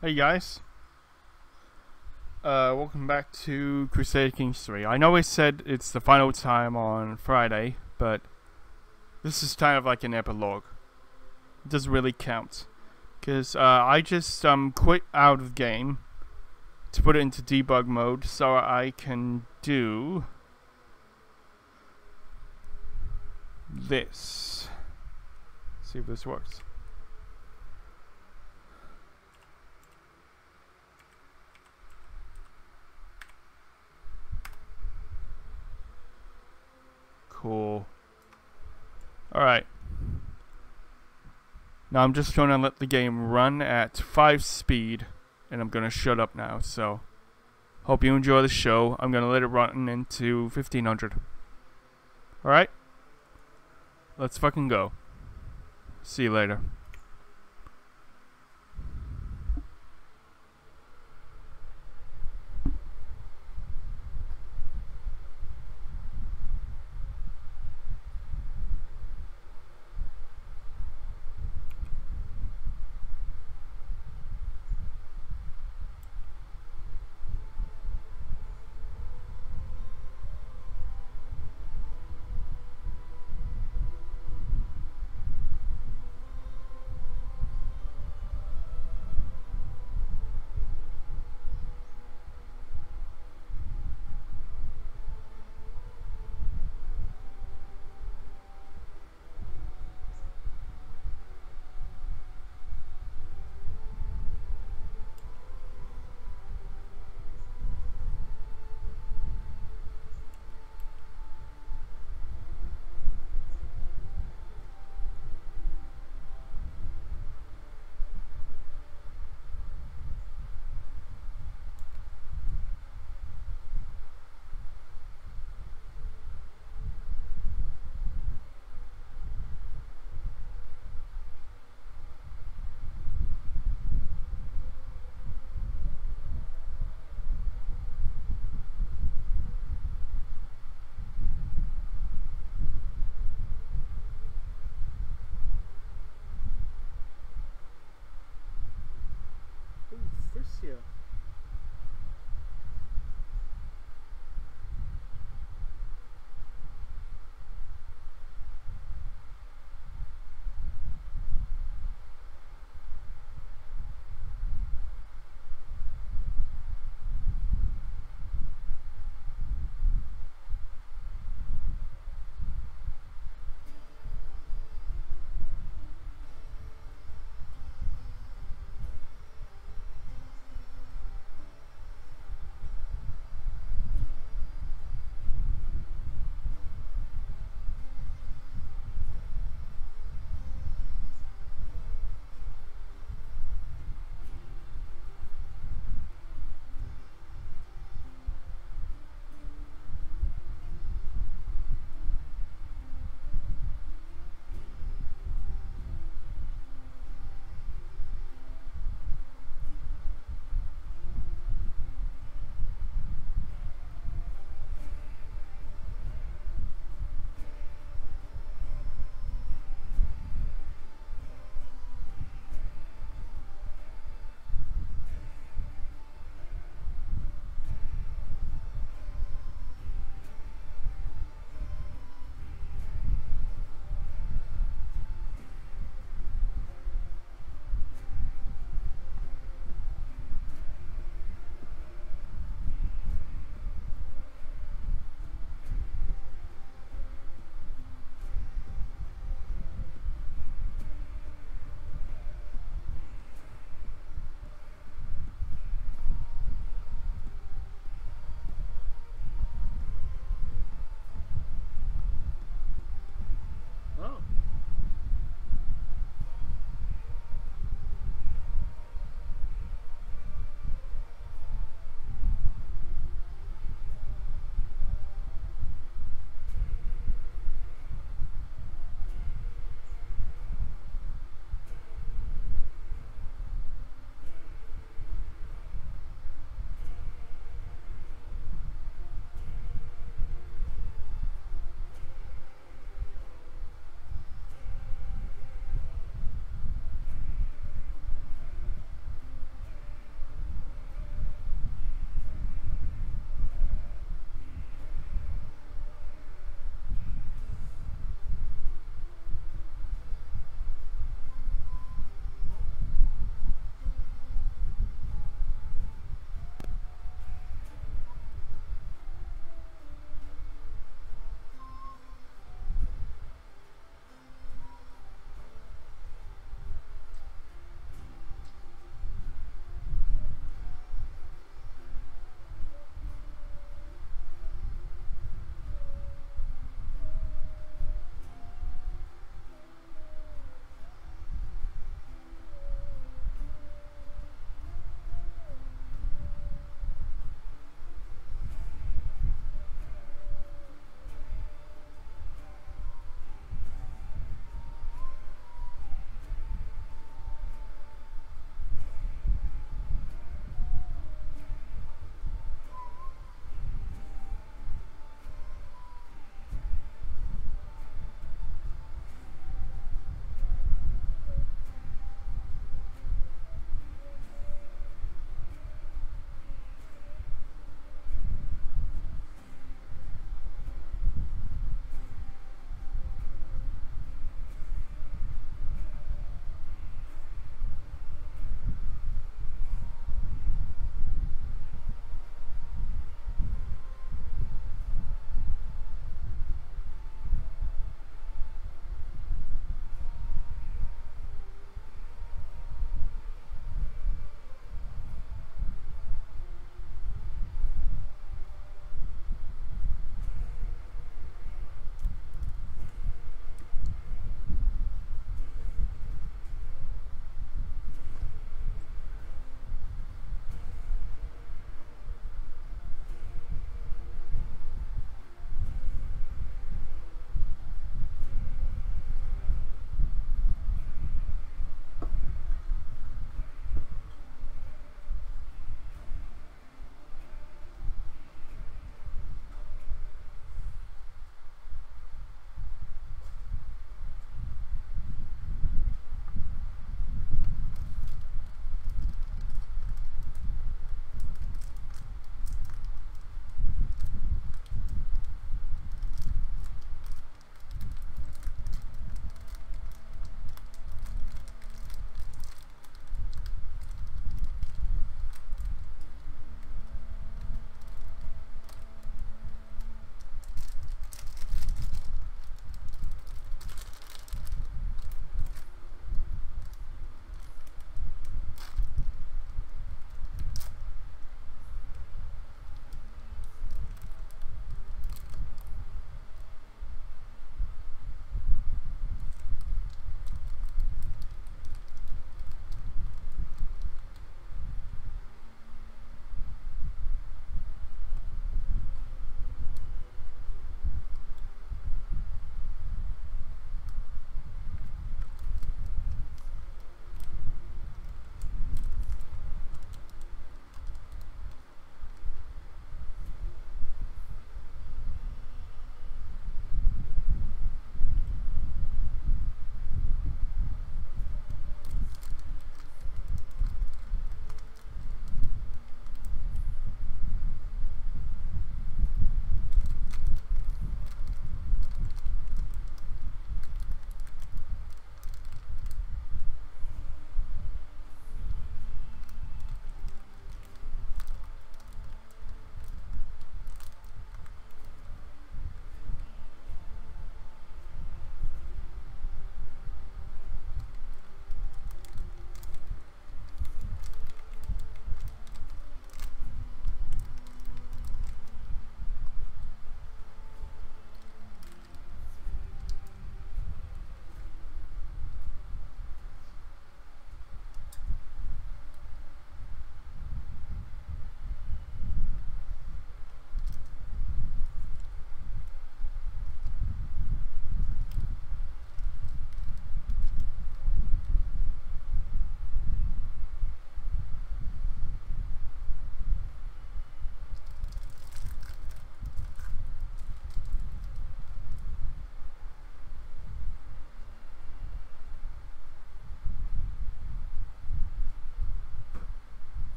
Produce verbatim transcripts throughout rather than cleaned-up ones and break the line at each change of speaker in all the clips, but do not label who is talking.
Hey guys, uh, welcome back to Crusader Kings three. I know I said it's the final time on Friday, but this is kind of like an epilogue. It doesn't really count, because uh, I just um, quit out of the game to put it into debug mode so I can do this. See if this works. Cool. Alright. Now I'm just gonna let the game run at five speed, and I'm gonna shut up now, so hope you enjoy the show. I'm gonna let it run into fifteen hundred. Alright? Let's fucking go. See you later. Here.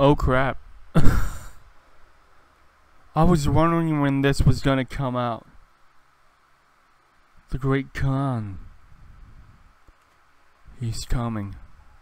Oh crap. I was wondering when this was gonna come out. The Great Khan. He's coming.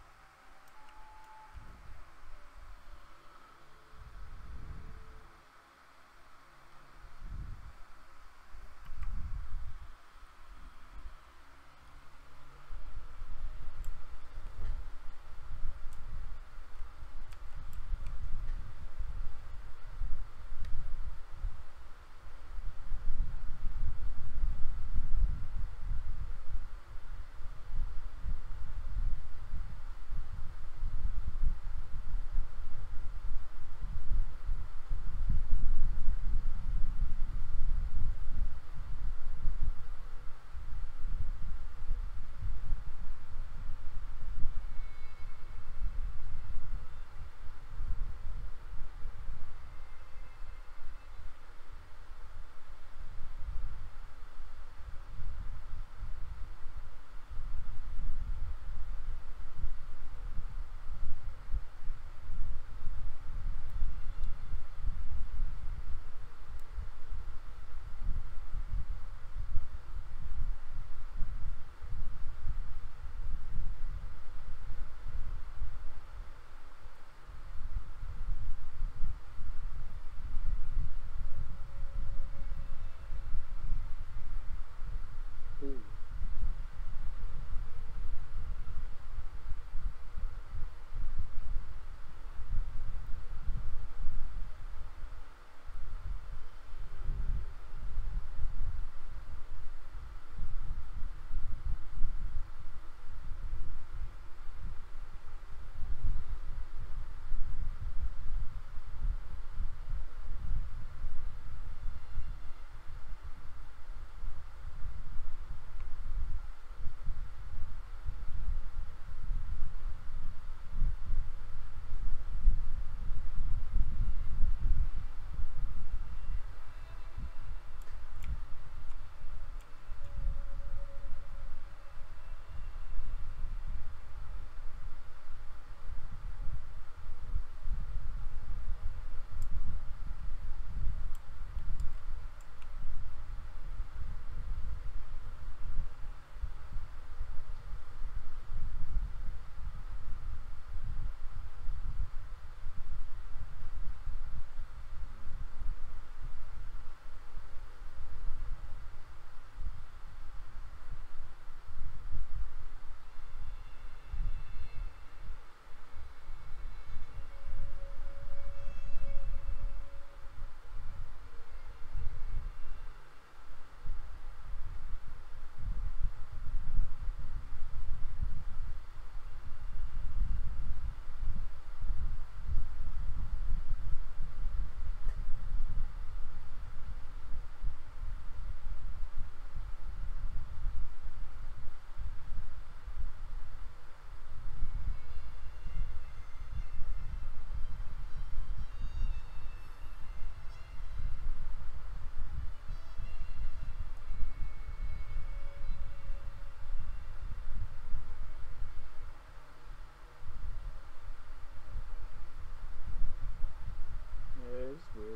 Weird.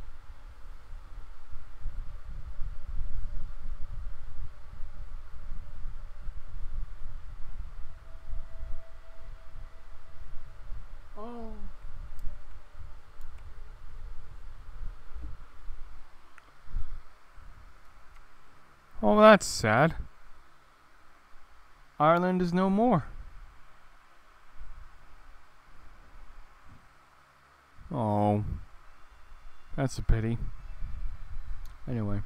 Oh.
Oh, that's sad. Ireland is no more. Oh. That's a pity. Anyway.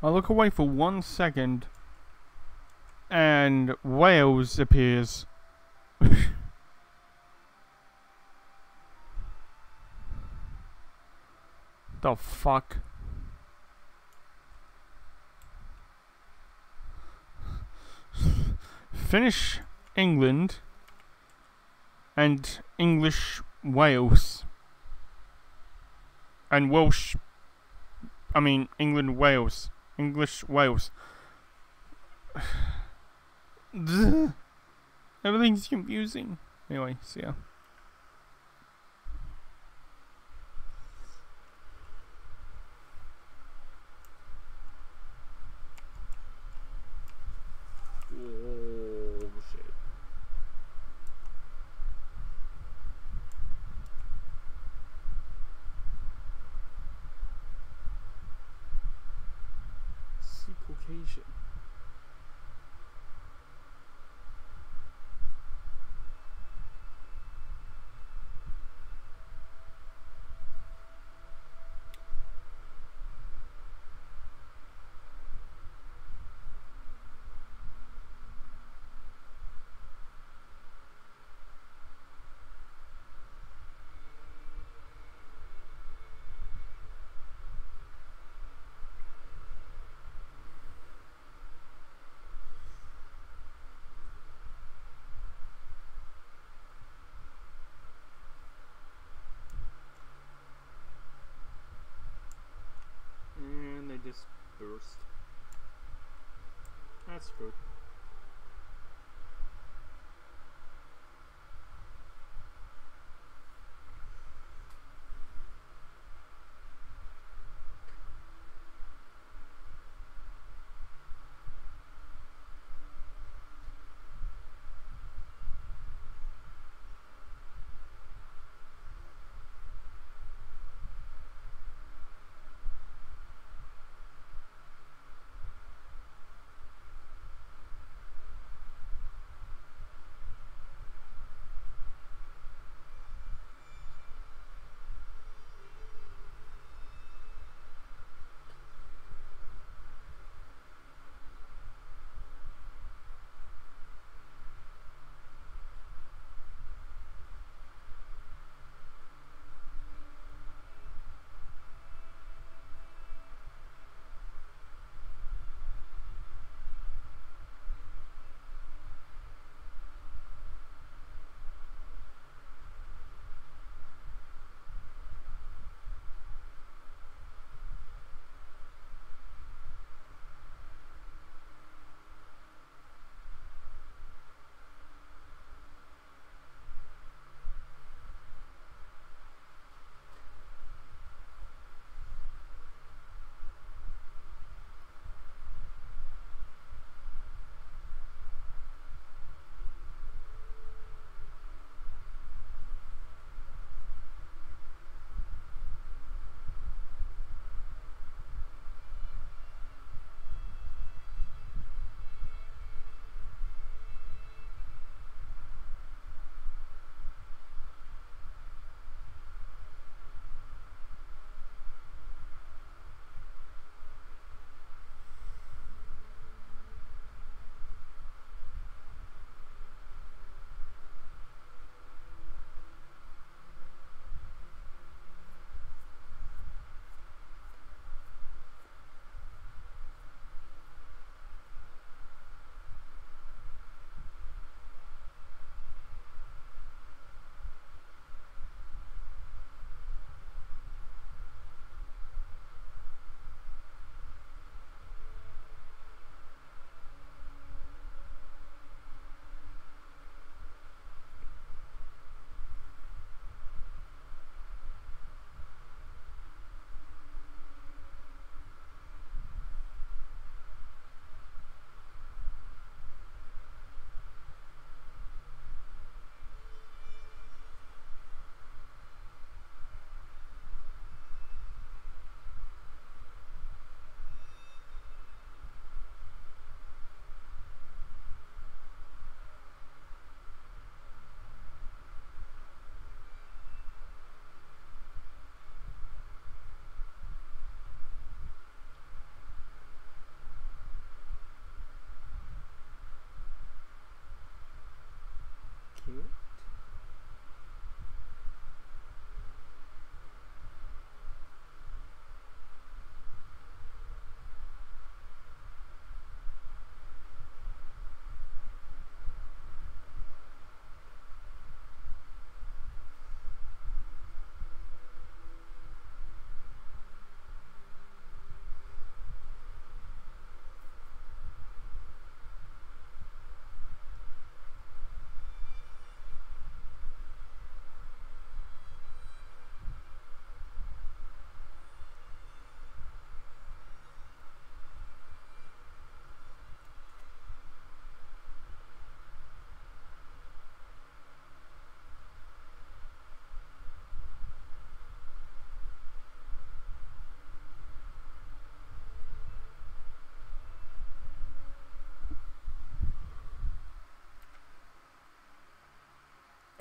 I look away for one second, and Wales appears. The fuck? Finnish England and English Wales and Welsh. I mean England Wales, English Wales. Everything's confusing. Anyway, see ya.
Oh shit. See Caucasian. And they just burst. That's good.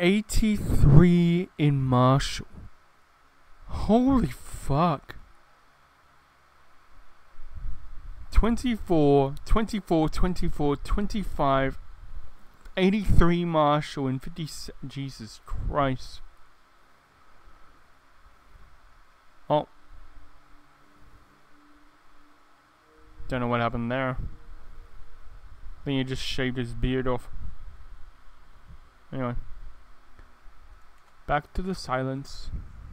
eighty-three in Marshall. Holy fuck. twenty-four, twenty-four, twenty-four, twenty-five, eighty-three Marshall, and fifty. Jesus Christ. Oh. Don't know what happened there. I think he just shaved his beard off. Anyway. Back to the silence.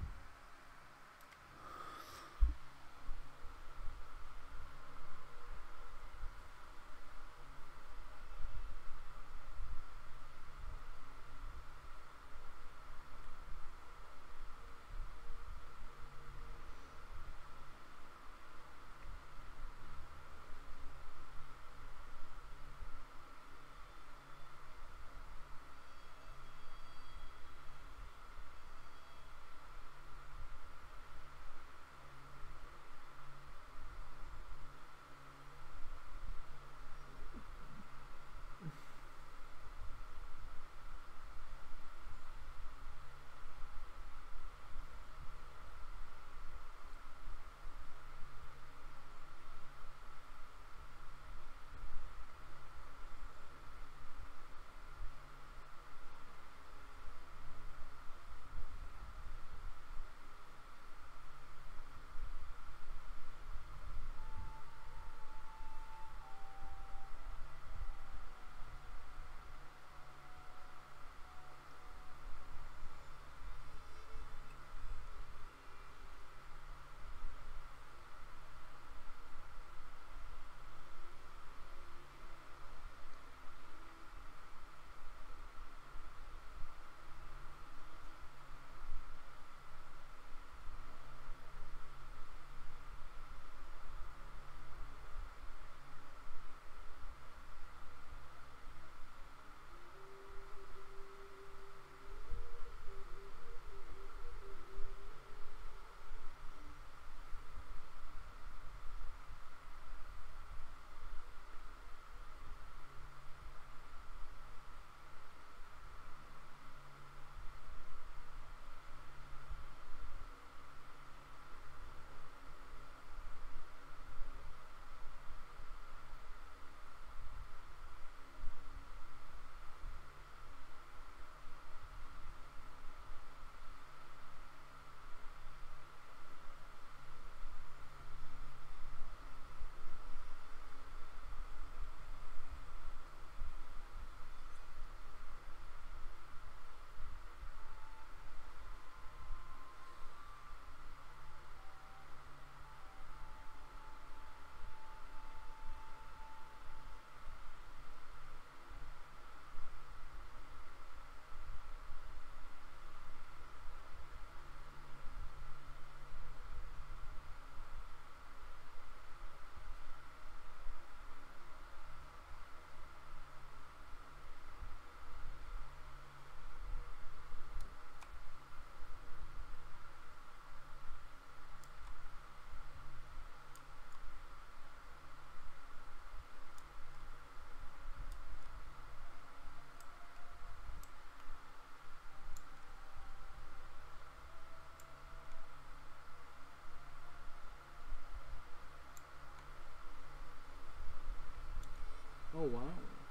Oh wow.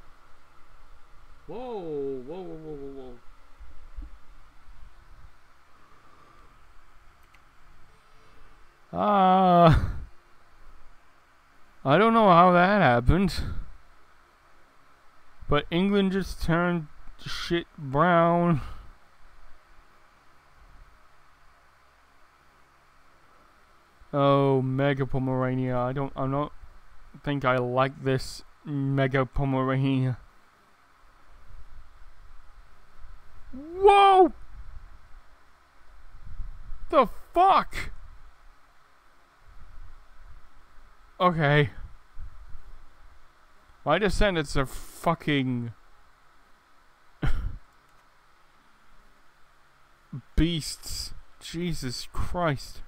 Whoa, whoa, whoa, whoa, whoa, whoa.
Ah, I don't know how that happened, but England just turned shit brown. Oh, Mega Pomerania. I don't, I don't think I like this Mega Pomerania. Whoa! The fuck? Okay. My descendants are fucking beasts. Jesus Christ.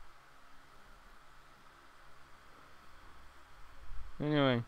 Anyway.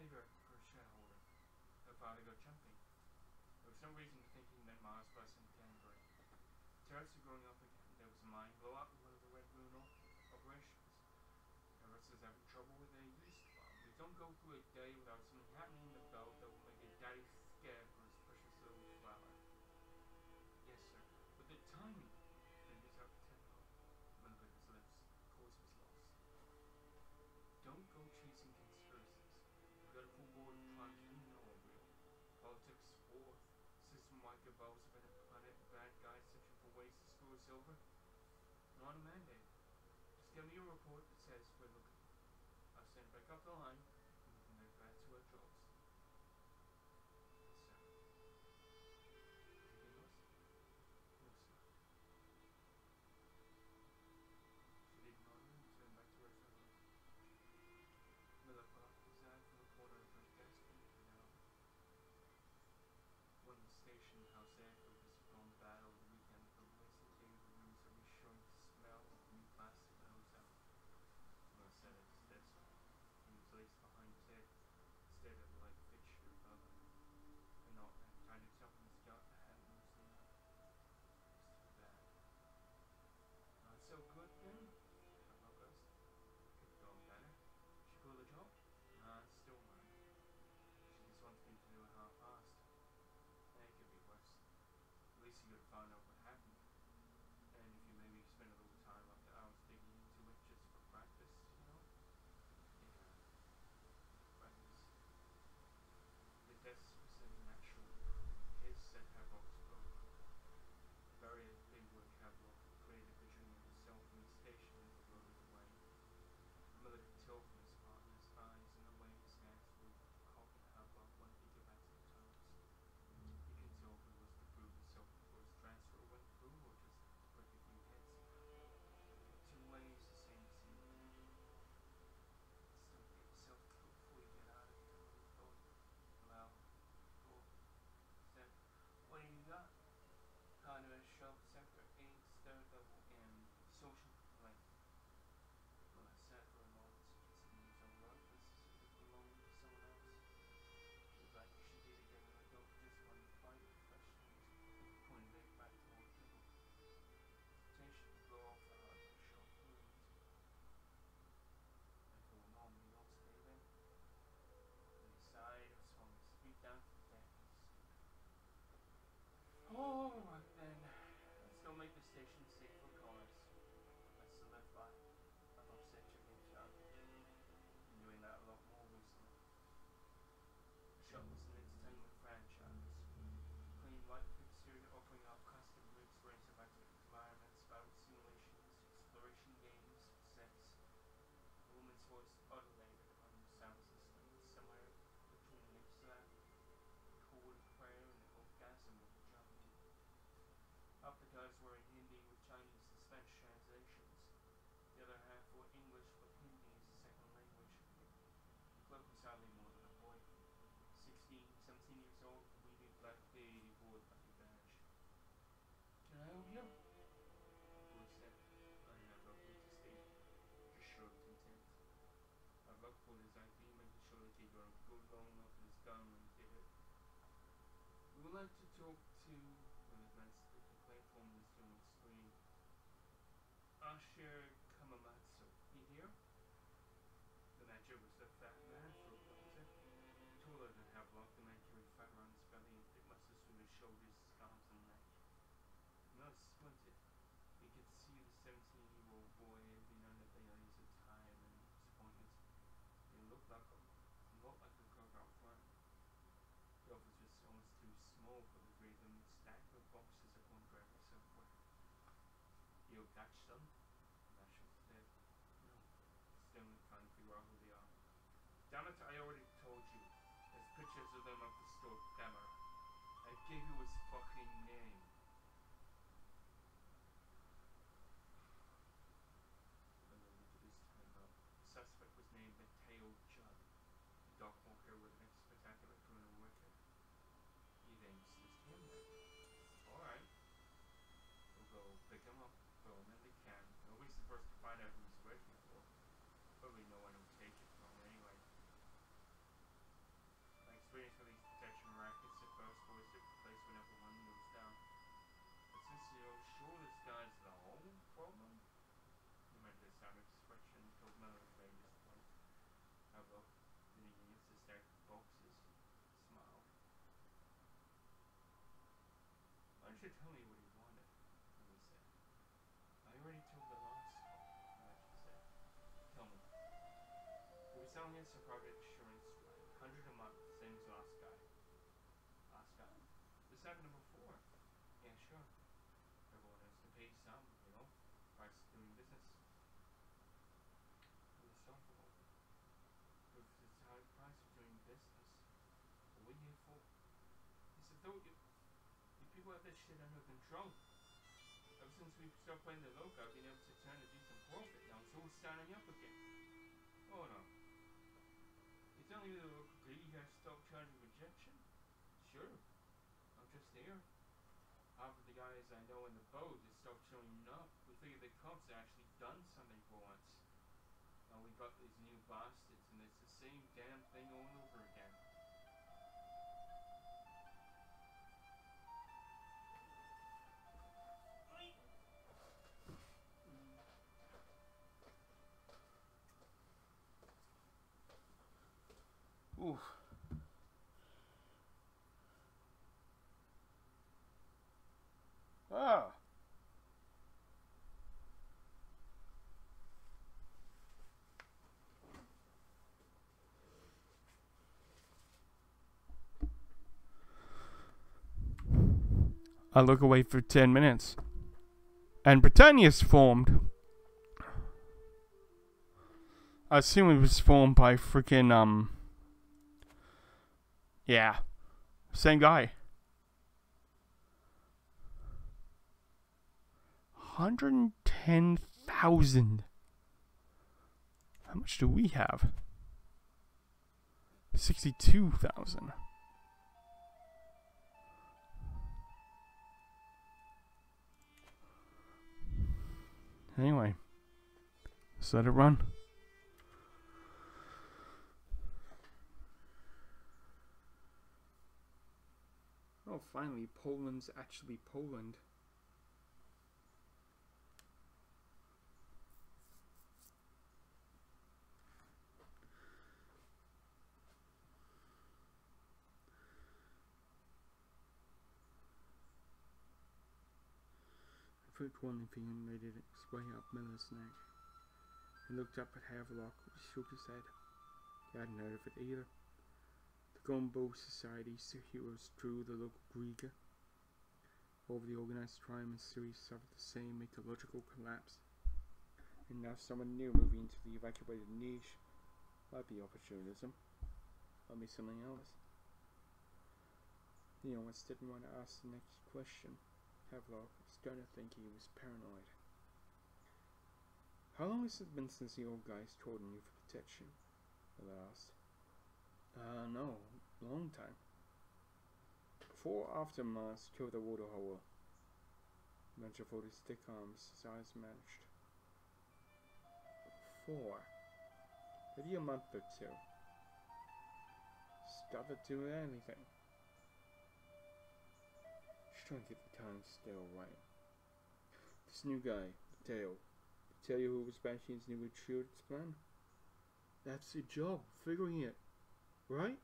favor for a shareholder. Her father got jumping. There was no reason thinking that Mars by some Canterbury. Terrorists are growing up again. There was a mine blow up in one of the Red Moon op- operations. Terrorists is having trouble with their yeast farm. We don't go through a day without something happening in the belt that will make a daddy scared for his precious little flower. Yes, sir. But the timing. Fingers up tempo. Remember his lips. Voice was lost. Don't go chasing conspiracies. We've got a full board of crimes we know are real. Politics, war, system-wide cabals of a planet, bad guys searching for ways to screw us over. Not a mandate. Just give me a report that says we're looking. I'll send back up the line and we can get back to our jobs. Yes, sir. Anything else? No, sir. She didn't know and turned back to her phone. Miller put off his eye from the corner of her desk and came out. When the station house airfield was gone bad over the weekend, the wasted day of the rooms are reassuring the smell of new plastic in the hotel. Miller sat at his desk. He was laced behind Ted, stared at the light fixture above him. A knot had tied itself in his yacht that hadn't loosened up. It was too bad. Not so good then? How about us? Could have gone better. She called the job? Nah, it's still mine. She just wants me to do it half-assed. Eh, it could be worse. At least you gotta find out what happened. And if you maybe spend a little time after hours digging into it just for practice, you know? Yeah. Practice. The death was a natural. His said Havelock spoke. Very big work Havelock created a vision of himself in the station as he rode away. Miller could tell from his partner's eyes and the way his hands were cocking Havelock wanted to get back to the tunnels. You could tell if it was to prove himself before his transfer went through or just to break a few heads. Two ways the same scene. Still get yourself killed before you get out of here, Miller thought. Well, cool. Said, what do you got? Conduit Shelf Sector eight, third level in social complaint. Well, I sat for a moment, suggesting it was alright, this is if it belonged to someone else. It was like she did again when I got just one fight with questions, pointing it back toward people. Temptation to blow off the heart of a sharp wound. I told Mom we don't stay there. Then he sighed and swung his feet down to the deck and sleep. Oh, right then. Let's go make the station safe for cars. That's the left by. I've upset your shop. Been doing that a lot more recently. The shop was an entertainment franchise. Clean light fixture offering up custom rigs for interactive environments, battle simulations, exploration games, sets. A woman's voice automated on the sound system somewhere between an slap, chord prayer, and an orgasm with a jump. Half the guys were in Hindi with Chinese and Spanish translations. The other half were English, but Hindi is a second language. The clerk was hardly more than a boy. Sixteen, seventeen years old, weaving black beady board like a badge. Can I help you? The boy said, I have a to state. Just shrugged intent. I looked for his I D, making sure that he got a good long enough in his gun when he did it. We would like to talk to, when it meant the complaint form was doing the screen. Asher Kamamatsu, he here? The manager was a fat man for a doctor. Taller than Havelock, the man carried fat around his belly and thick muscles from his shoulders, his arms and neck. Miller squinted. He could see the seventeen-year-old boy had been under the eyes of time and disappointment. He looked like a, not like a cook out front. The office was almost too small for the three of them, stacked with boxes of pornographic software. You catch them? And I shook his head. No. Still trying to figure out who they are. Damn it, I already told you. There's pictures of them up the store camera. I gave you his fucking name. And then we did this time up. The suspect was named Mateo Judd. A dog walker with an spectacular criminal record. He then dismissed him then. Alright. We'll go pick him up, throw him in the can. Nobody's the first to find out who he's working for. Probably no one will take it from him anyway. It's a private insurance plan. one hundred a month, same as last guy. Last guy. This happened before. Yeah, sure. Everyone has to pay some, you know. Price of doing business. Philosophical. If it's the high price of doing business, what are you here for? It's as though you, you people have this shit under control. Ever since we stopped playing the logo, I've been able to turn a decent profit. Now it's all standing up again. Oh no. You're telling me the local greedy guys stopped charging rejection? Sure. I'm just here. Half of the guys I know in the boat that stopped showing up. We figured the cops had actually done something for once. Now we got these new bastards and it's the same damn thing all over again. Ooh. Ah. I look away for ten minutes. And Britannia's formed. I assume it was formed by freaking, um... yeah. Same guy. one hundred ten thousand. How much do we have? sixty-two thousand. Anyway. Let's let it run. Oh, finally, Poland's actually Poland. I flicked one thing and made it its way up Miller's neck. He looked up at Havelock, who shook his head. He hadn't heard of it either. The Gumbo Society heroes drew the local Griega. Over the organized crime and series suffered the same ecological collapse. And now someone new moving into the evacuated niche. Might be opportunism. Might be something else. The Owens didn't want to ask the next question. Havelock was starting to think he was paranoid. How long has it been since the old guys told on you for protection? Miller asked. Uh, no, long time. Before or after Mars killed the water hole? Major folded his thick arms, his eyes matched. Four. Maybe a month or two. Started doing anything. Just trying to get the time still right. This new guy, Mateo, tell you who was bashing his new insurance plan? That's your job, figuring it, right?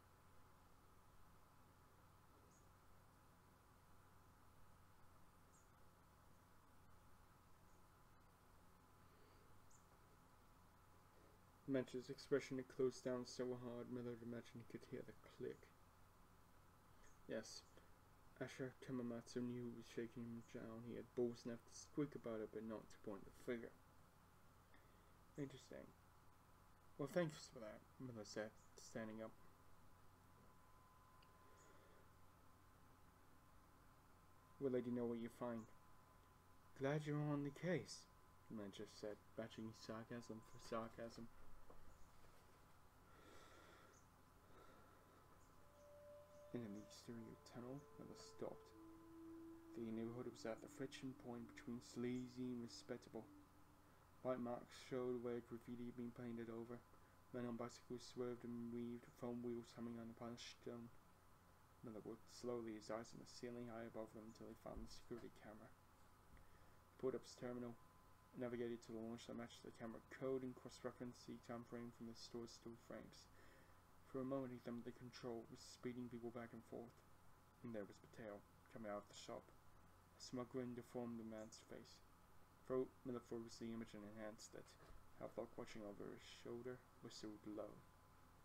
Manch's expression had closed down so hard Miller imagined he could hear the click. Yes, Asher Kamamatsu knew who was shaking him down. He had balls enough to squeak about it, but not to point the finger. Interesting. Well, thanks for that, Miller said, standing up. We'll let you know what you find. Glad you're on the case, Manchester said, matching sarcasm for sarcasm. In an exterior tunnel, Miller stopped. The neighborhood was at the friction point between sleazy and respectable. White marks showed where graffiti had been painted over. Men on bicycles swerved and weaved, foam wheels humming on the polished stone. Miller worked slowly, his eyes on the ceiling high above them until he found the security camera. He pulled up his terminal, navigated to the launch that matched the camera code, and cross-referenced the time frame from the store's still frames. For a moment he thumbed the control, was speeding people back and forth. And there was Mateo, coming out of the shop. A smug grin deformed the man's face. Fro Miller froze the image and enhanced it. Havelock, watching over his shoulder, whistled low.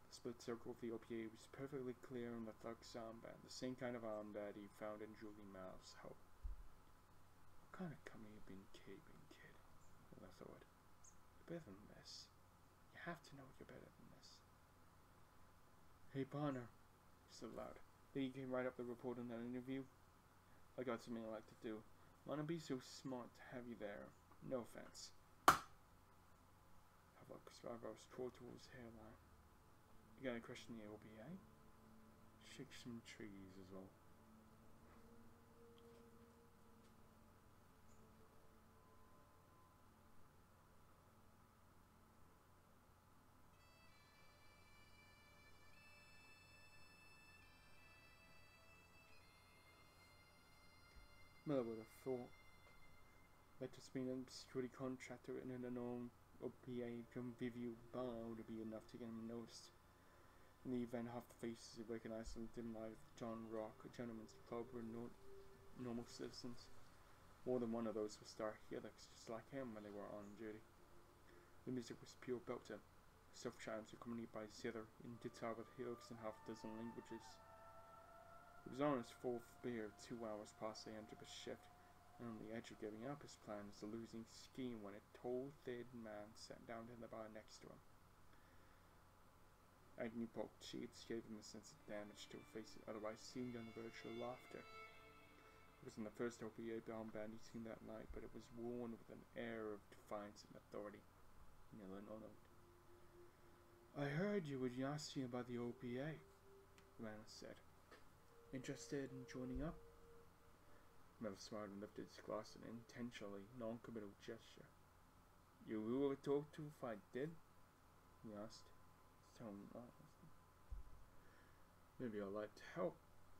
The split circle of the O P A was perfectly clear on the thug's armband, the same kind of armband he found in Julie Mal's house. What kind of company you been keeping, kid? Well, I thought. You're better than this. You have to know you're better than this. Hey, partner, he said loud. Then he came right up to report on that interview. I got something I like to do. Wanna be so smart to have you there. No offense. Havelock's eyebrows twirled towards his hairline. You got any question the O B A? Shake some trees as well. Miller would have thought that just being a security contractor in an unknown O P A convivial bar would be enough to get him noticed. In the event, half the faces he recognized in dim light of John Rock, a gentleman's club, were no normal citizens. More than one of those were star helix, just like him when they were on duty. The music was pure belter. Soft chimes accompanied by zither in guitar with helix in half a dozen languages. He was on his fourth beer, two hours past the end of his shift, and on the edge of giving up his plans, a losing scheme, when a tall, thin man sat down in the bar next to him. Agnew poked cheeks, gave him a sense of damage to a face that otherwise seemed on the verge of laughter. It wasn't the first O P A armband he'd seen that night, but it was worn with an air of defiance and authority. Miller nodded. I heard you were asking about the O P A, the man said. Interested in joining up? Miller smiled and lifted his glass in an intentionally non-committal gesture. You will talk to if I did? He asked. His tone honest. Maybe I'd like to help.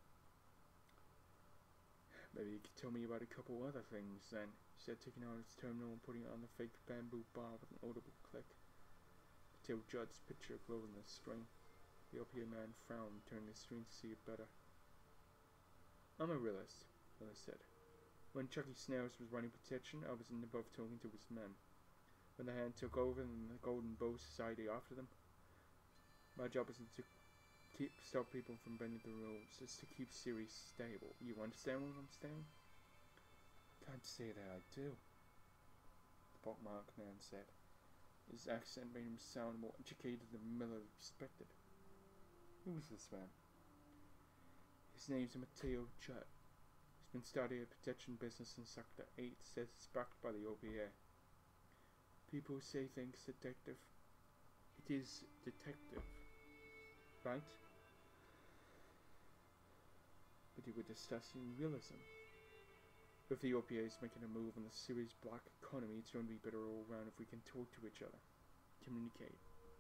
Maybe you could tell me about a couple other things then, he said, taking out his terminal and putting it on the fake bamboo bar with an audible click. Till Judd's picture glowed in the screen. The O P A man frowned, turning the screen to see it better. I'm a realist, Miller said. When Chucky Snails was running protection, I was in above talking to his men. When the Hand took over and the Golden Bow Society after them, my job isn't to keep stop people from bending the rules, it's to keep series stable. You understand what I'm saying? Can't say that I do, the pockmarked man said. His accent made him sound more educated than Miller expected. Who was this man? His name's Mateo Judd. He's been studying a protection business in Sector eight, says it's backed by the O P A. People say things detective. It is detective, right? But you were discussing realism. If the O P A is making a move on the series black economy, it's going to be better all around if we can talk to each other. Communicate.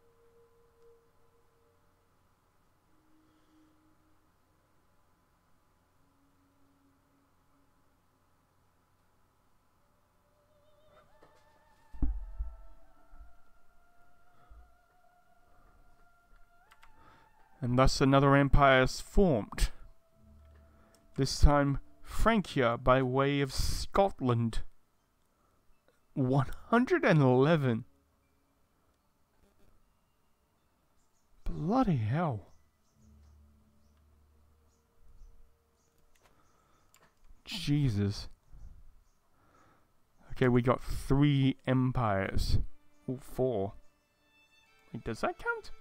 And thus another empire is formed. This time Francia by way of Scotland. one hundred eleven. Bloody hell. Jesus. Okay, we got three empires. Oh, four. Wait, does that count?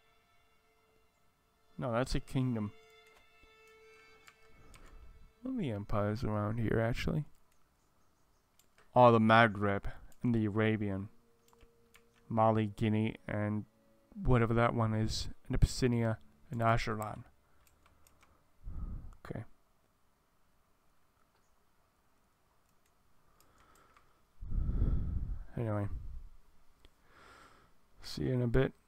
No, that's a kingdom. What are the empires around here, actually? Oh, the Maghreb and the Arabian. Mali, Guinea, and whatever that one is. And Abyssinia and Asherlan. Okay. Anyway. See you in a bit.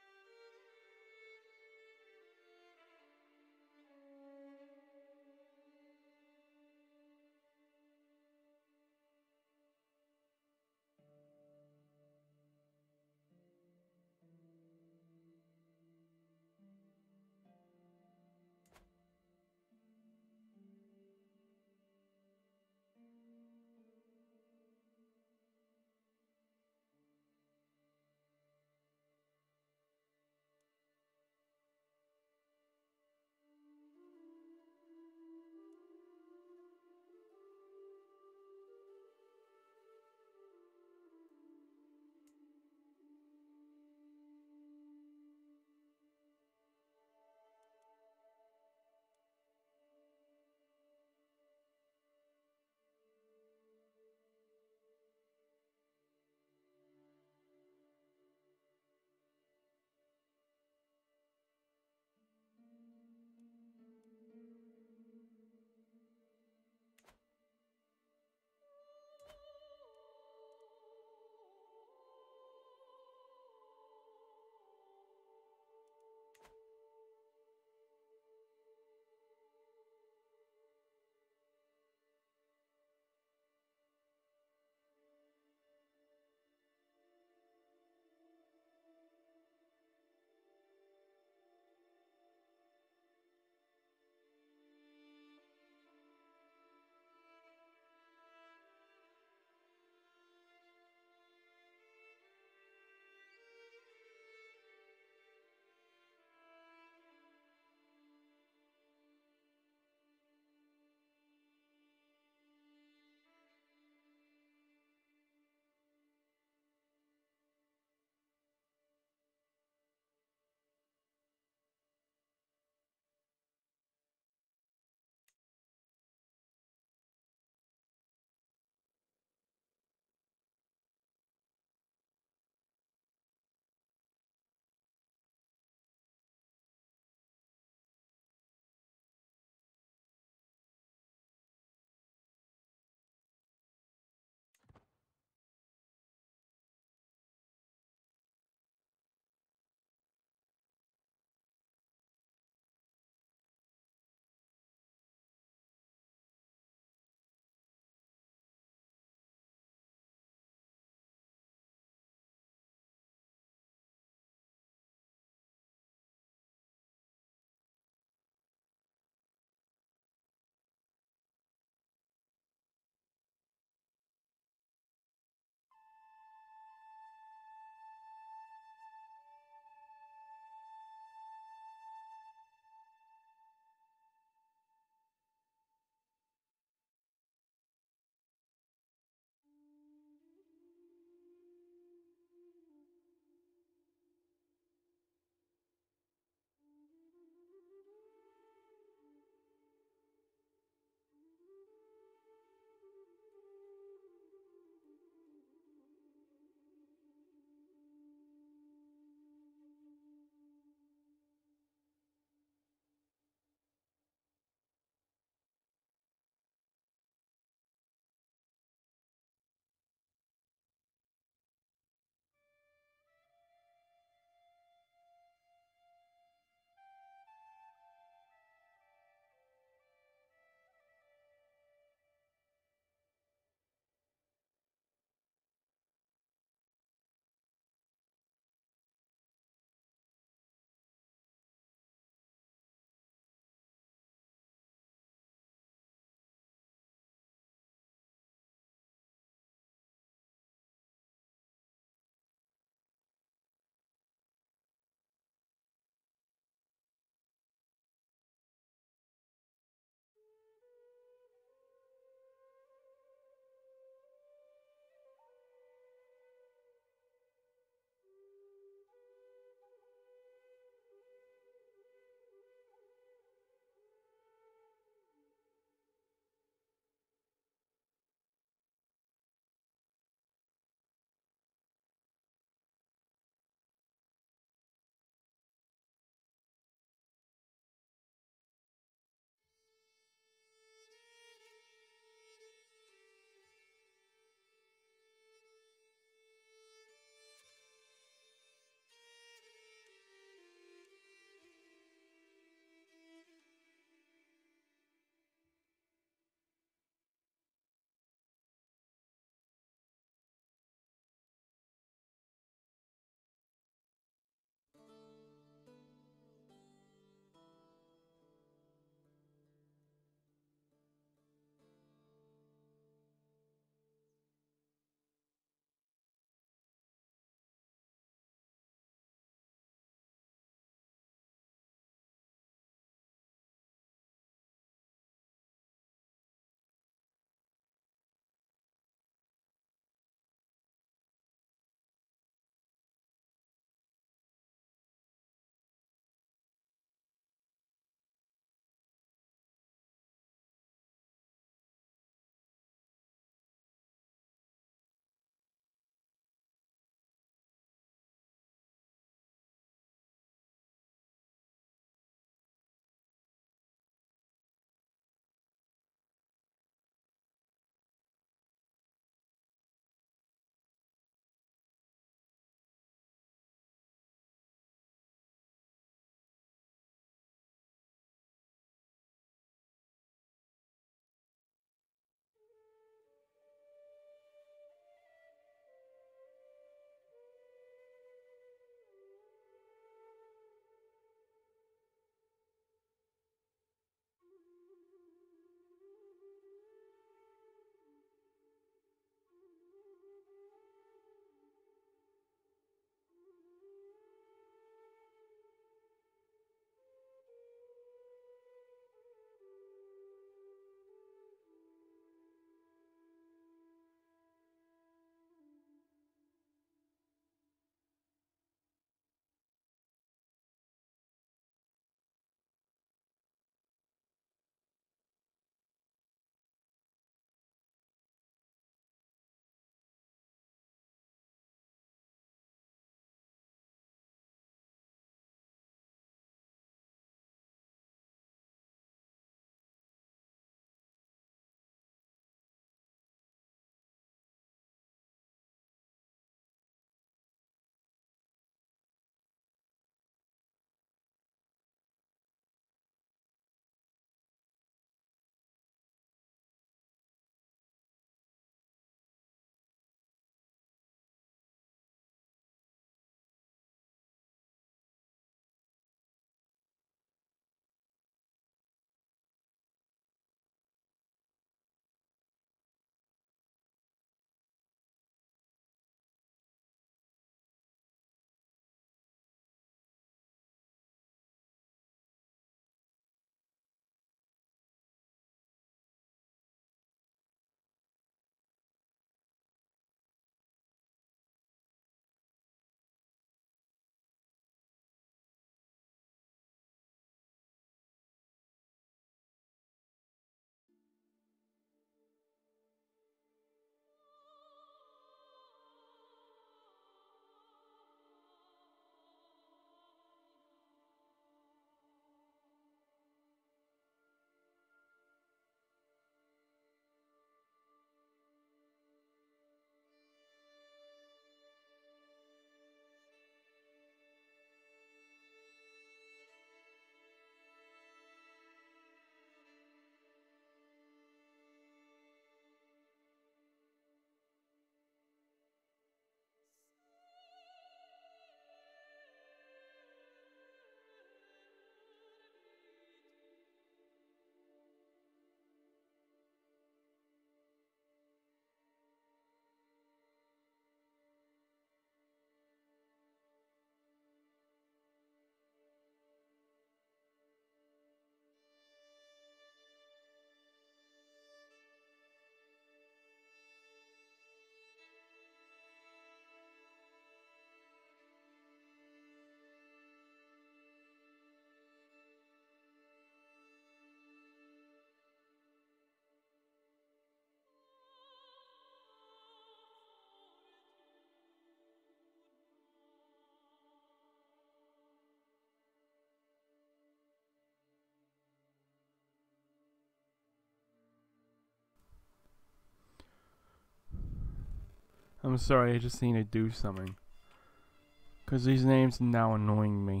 I'm sorry, I just need to do something. Because these names are now annoying me.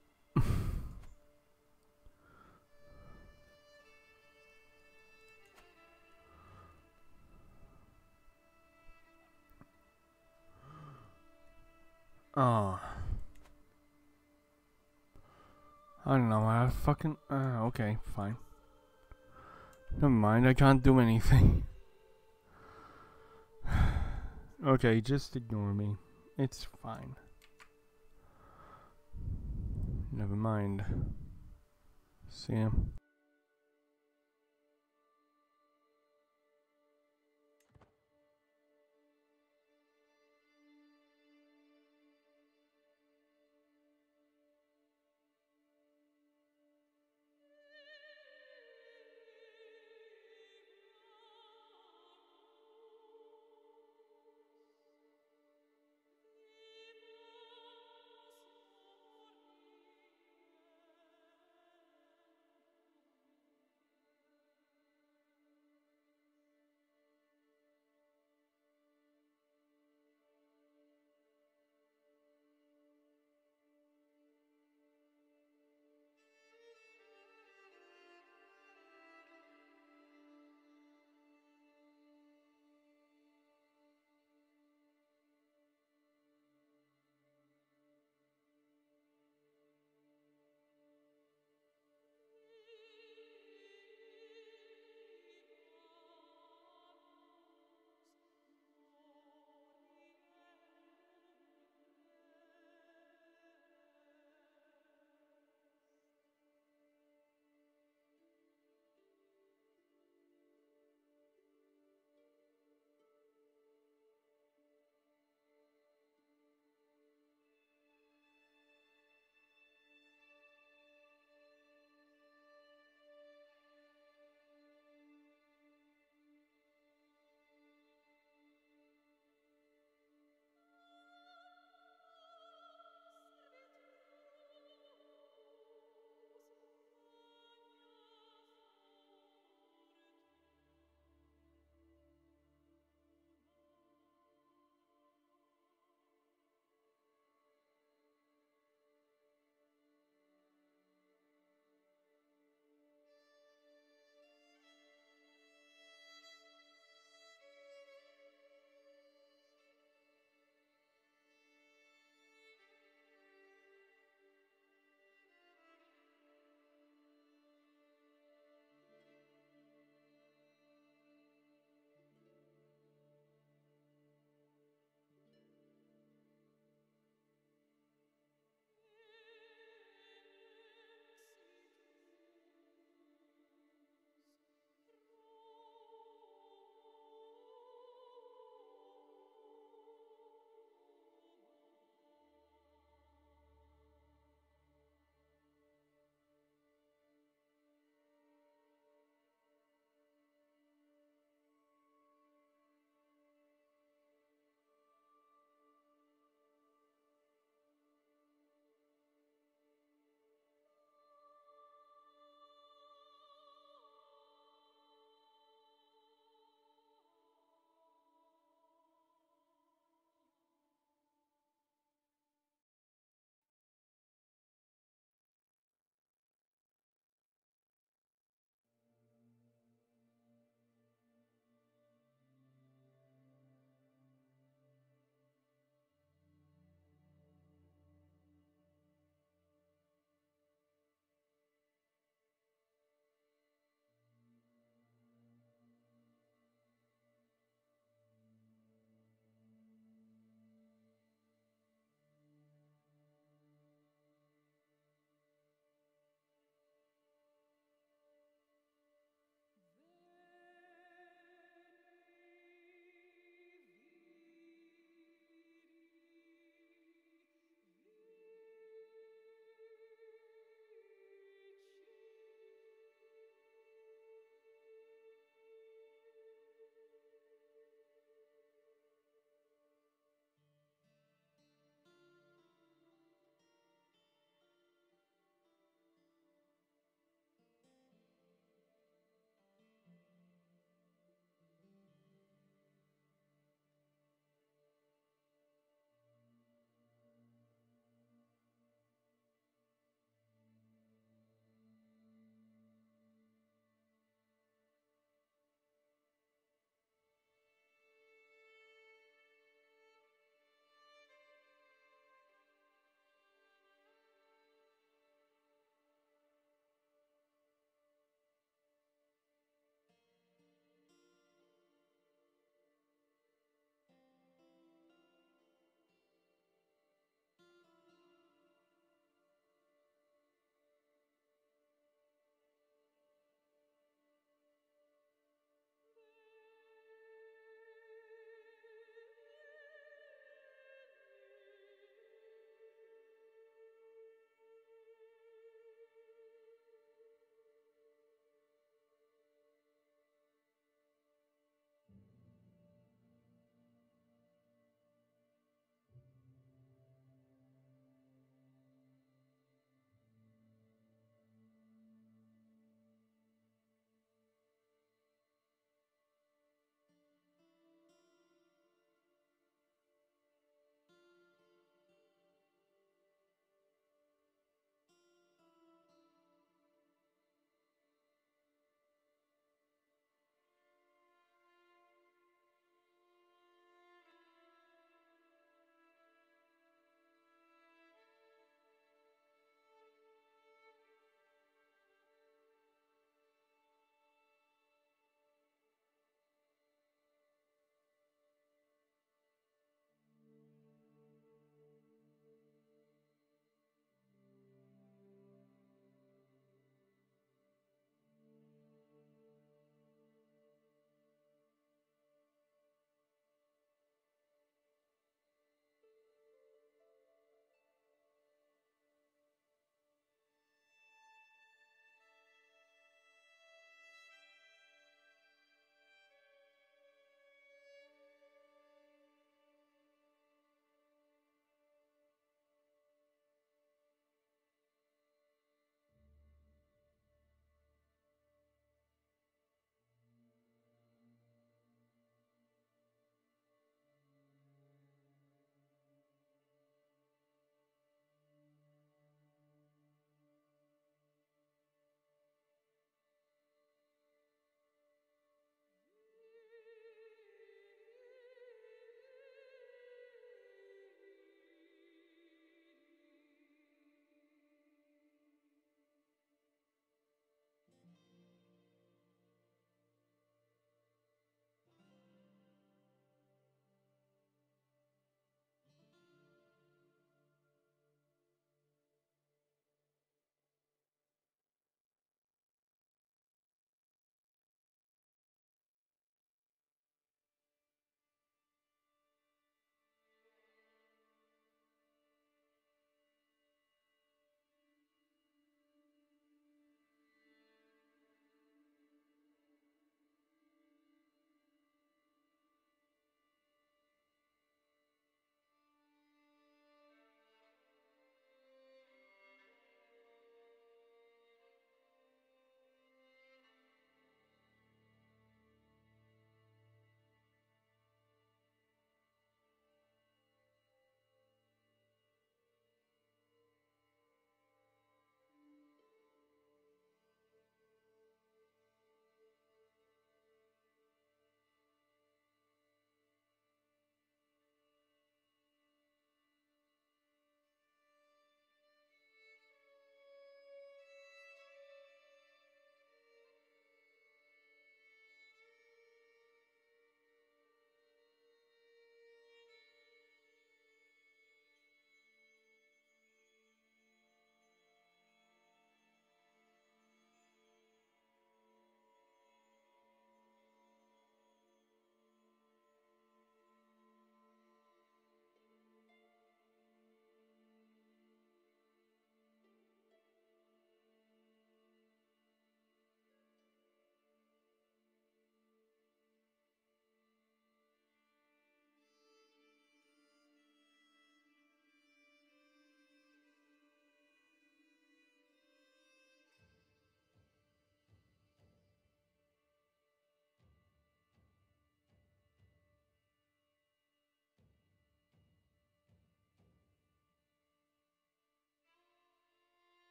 Oh. I don't know, I fucking... Uh, okay, fine. Never mind, I can't do anything. Okay, just ignore me. It's fine. Never mind. See ya.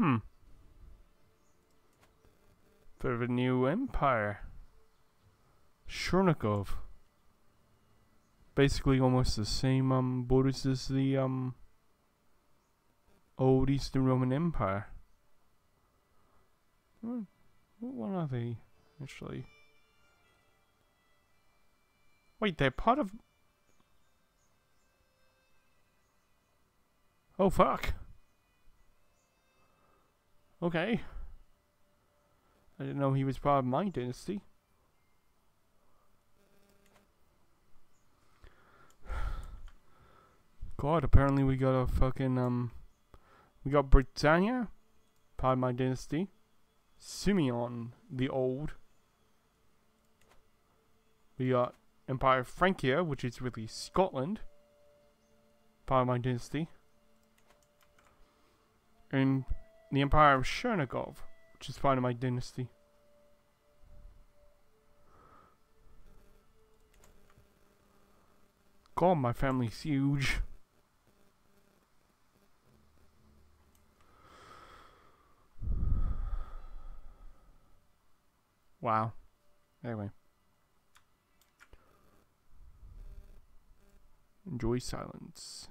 Hmm. Bit of a new empire. Chernikov. Basically almost the same um borders as the um old Eastern Roman Empire. What, what one are they actually? Wait, they're part of. Oh fuck. Okay. I didn't know he was part of my dynasty. God, apparently we got a fucking um we got Britannia, part of my dynasty. Simeon the Old. We got Empire of Francia, which is really Scotland, part of my dynasty. And the Empire of Chernigov, which is part of my dynasty. God, my family's huge. Wow. Anyway. Enjoy silence.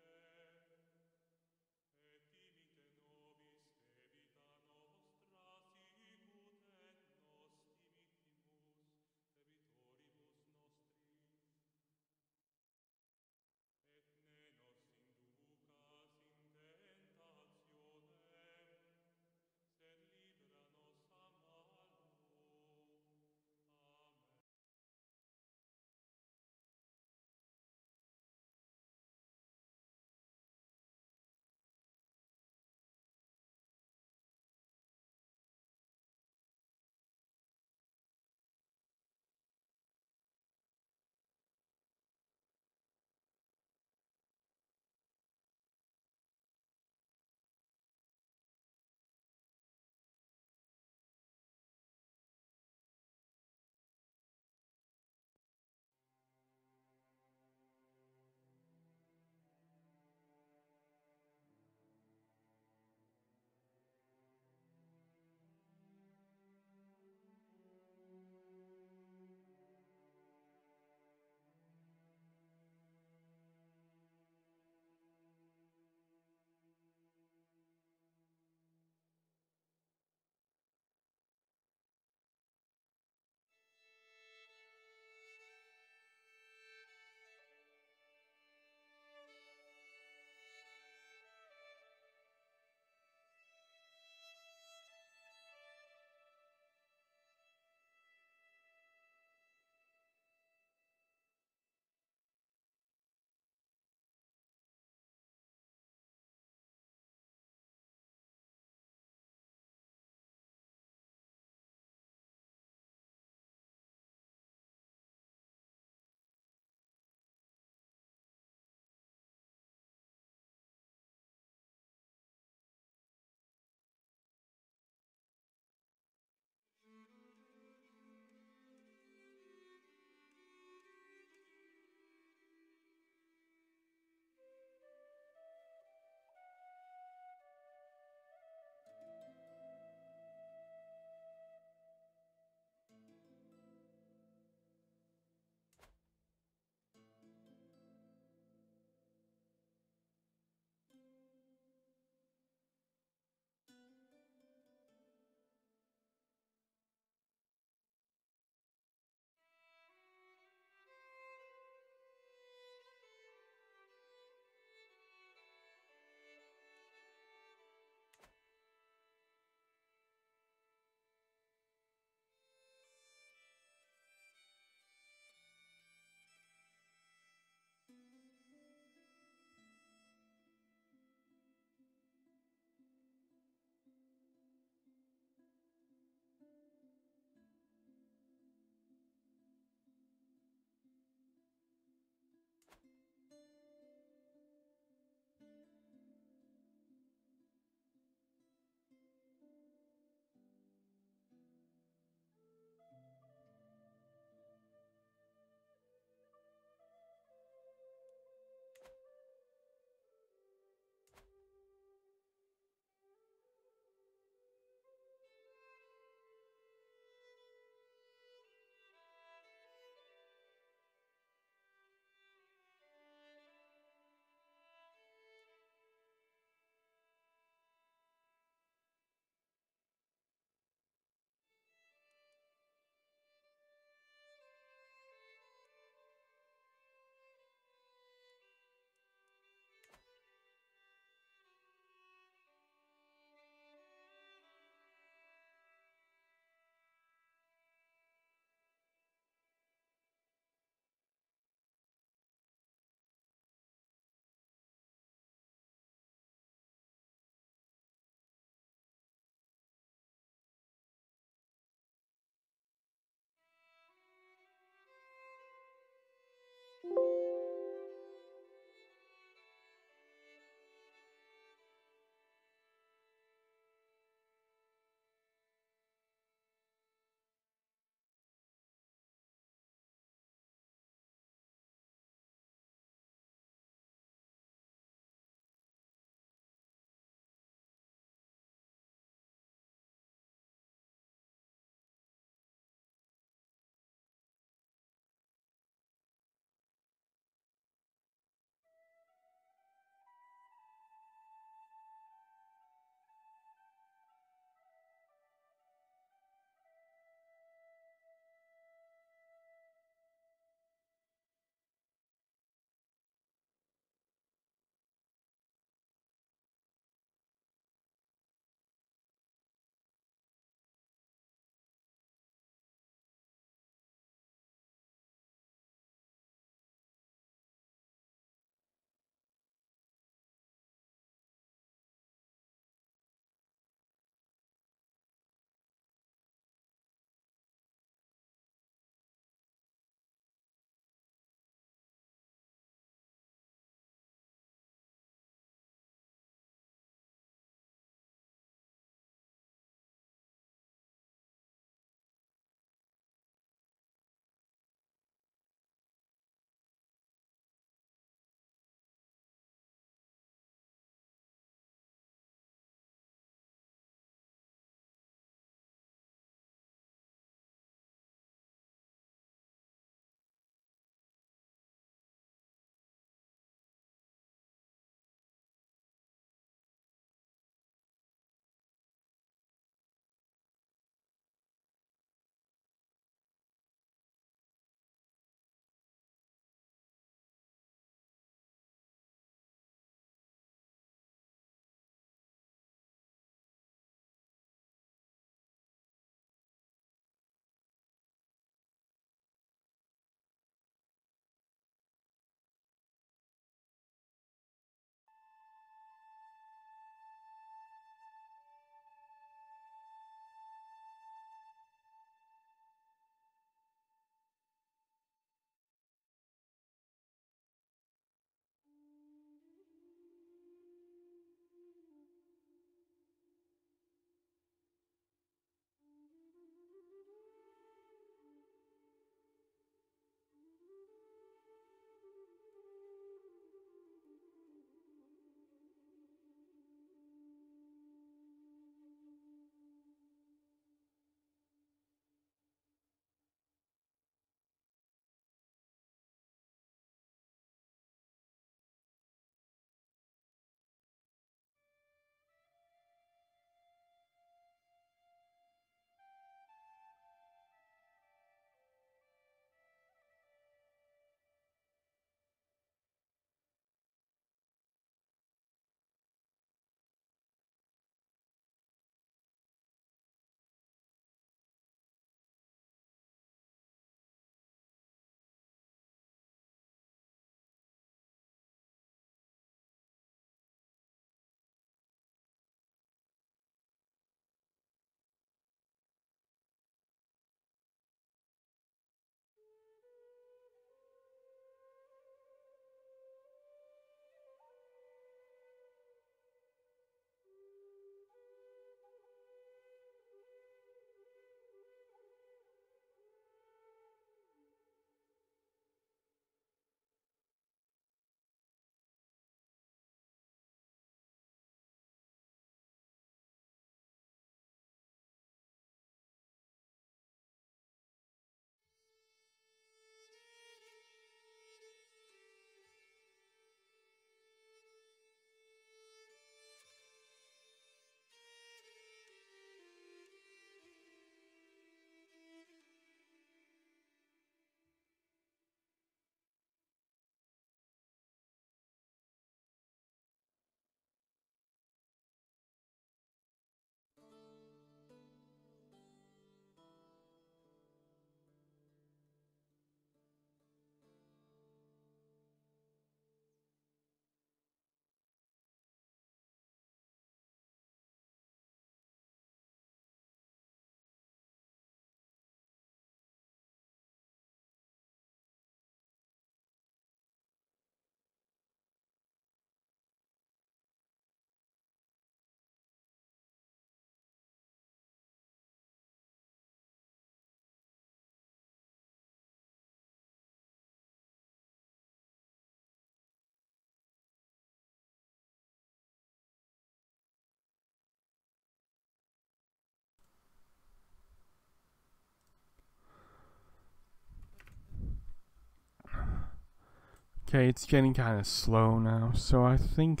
Okay, it's getting kind of slow now, so I think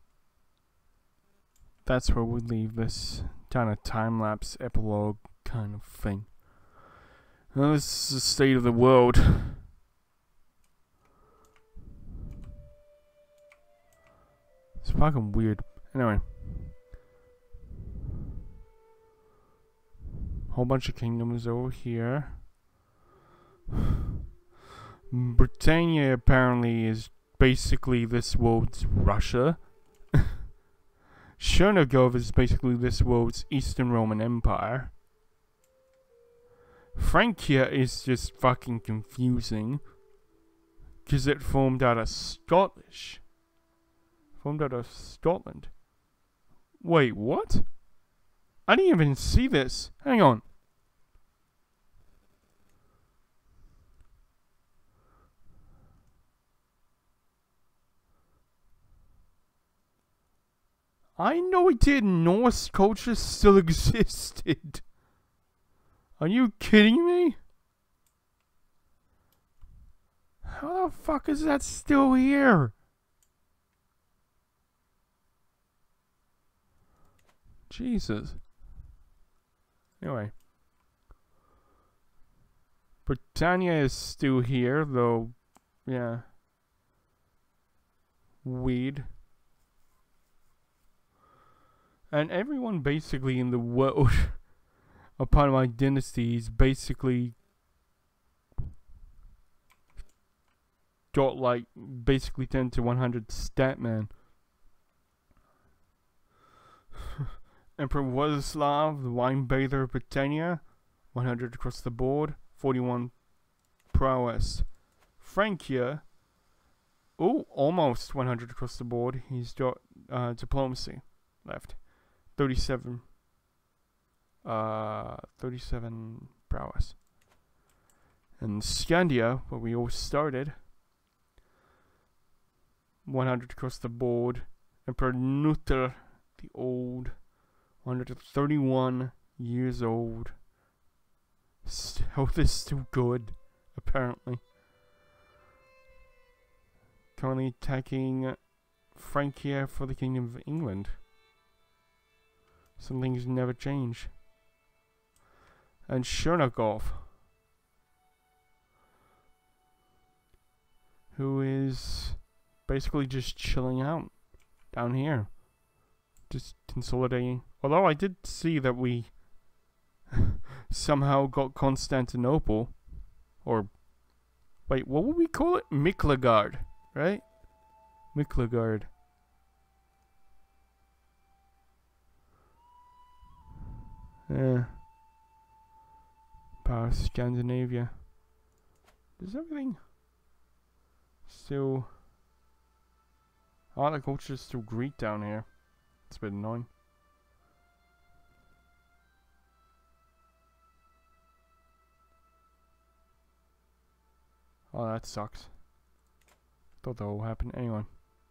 that's where we leave this kind of time-lapse epilogue kind of thing. Now this is the state of the world. It's fucking weird. Anyway. Whole bunch of kingdoms over here. Britannia apparently is basically this world's Russia. Chernigov is basically this world's Eastern Roman Empire. Francia is just fucking confusing. Because it formed out of Scottish. Formed out of Scotland. Wait, what? I didn't even see this. Hang on. I know it did. Norse culture still existed. Are you kidding me? How the fuck is that still here? Jesus. Anyway. Britannia is still here, though, yeah. Weed. And everyone basically in the world, upon my dynasty, is basically got like, basically ten to one hundred stat man. Emperor Władysław, the wine bather of Britannia, one hundred across the board, forty-one prowess. Francia, oh, almost one hundred across the board. He's got uh, diplomacy left, thirty-seven, uh, thirty-seven prowess. And Scandia, where we all started, one hundred across the board. Emperor Nutter the Old, one hundred thirty-one years old. Health is still good, apparently. Currently attacking Francia for the Kingdom of England. Some things never change. And Chernigov, who is basically just chilling out down here. Just consolidating. Although I did see that we somehow got Constantinople. Or, wait, what would we call it? Miklagard, right? Miklagard. Yeah. Power of Scandinavia. Does everything still... Oh, the culture is still Greek down here. It's a bit annoying. Oh, that sucks. Thought that would happen. Anyway.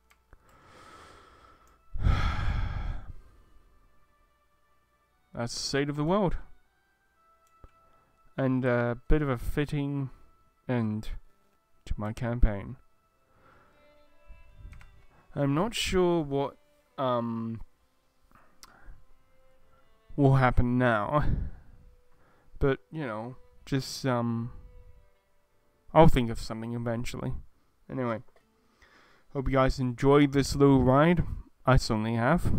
That's the state of the world. And a uh, bit of a fitting end to my campaign. I'm not sure what um will happen now, but you know, just um I'll think of something eventually. Anyway, hope you guys enjoyed this little ride. I certainly have.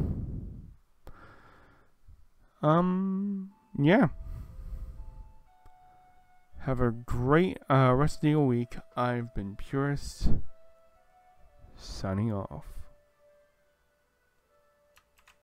Um yeah. Have a great uh, rest of your week. I've been Purist, signing off.